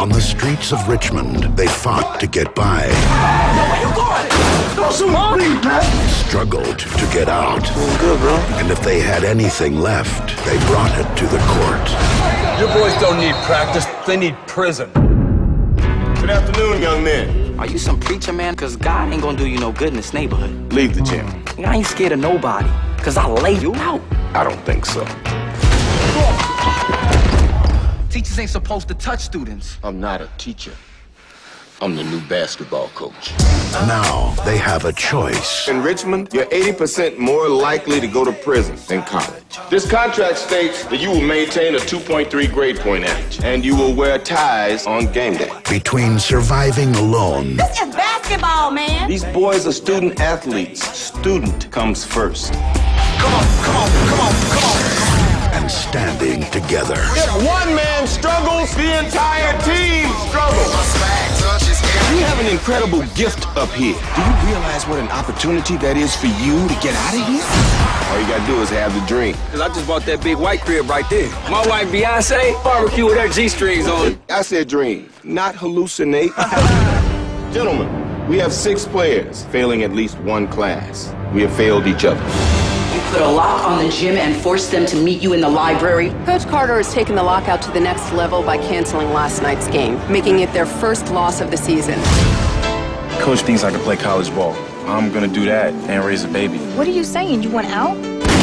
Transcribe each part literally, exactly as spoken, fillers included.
On the streets of Richmond, they fought to get by. No, where you going? Don't shoot me, man. Struggled to get out. Doing good, bro. And if they had anything left, they brought it to the court. Your boys don't need practice, they need prison. Good afternoon, young men. Are you some preacher, man? Cause God ain't gonna do you no good in this neighborhood. Leave the gym. I ain't scared of nobody, cause I lay you out. I don't think so. Teachers ain't supposed to touch students. I'm not a teacher. I'm the new basketball coach. Now they have a choice. In Richmond, you're eighty percent more likely to go to prison than college. This contract states that you will maintain a two point three grade point average, and you will wear ties on game day. Between surviving alone. This is basketball, man. These boys are student athletes. Student comes first. Come on, come on, come on, come on. And standing together. If one man struggles, the entire team struggles. You have an incredible gift up here. Do you realize what an opportunity that is for you to get out of here? All you gotta do is have the dream. Cause I just bought that big white crib right there. My wife Beyonce, barbecue with her G-strings on. I said dream, not hallucinate. Gentlemen, we have six players failing at least one class. We have failed each other. You put a lock on the gym and forced them to meet you in the library? Coach Carter has taken the lockout to the next level by canceling last night's game, making it their first loss of the season. Coach thinks I can play college ball. I'm gonna do that and raise a baby. What are you saying? You want out?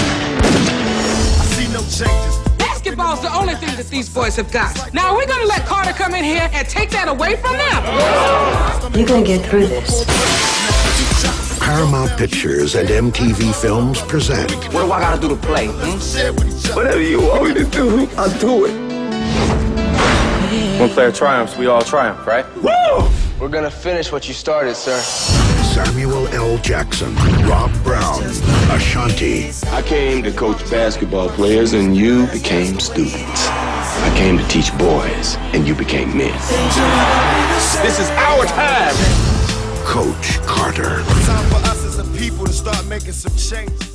I see no changes. Basketball's the only thing that these boys have got. Now, are we gonna let Carter come in here and take that away from them? You're gonna get through this. Paramount Pictures and M T V Films present. What do I gotta do to play? Hmm? Whatever you want me to do, I'll do it. One player triumphs, we all triumph, right? Woo! We're gonna finish what you started, sir. Samuel L. Jackson, Rob Brown, Ashanti. I came to coach basketball players, and you became students. I came to teach boys, and you became men. This is our time. Coach Carter. Time for us as a people to start making some changes.